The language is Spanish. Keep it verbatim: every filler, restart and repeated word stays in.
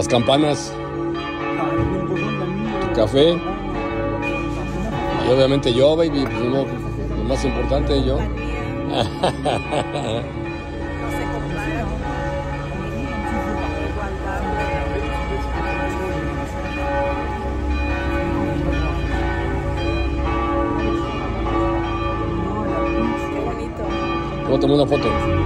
las campanas, tu café y obviamente yo, baby, pues, lo, lo más importante yo. No se compara con igualdad. Qué bonito. Voy a tomar una foto.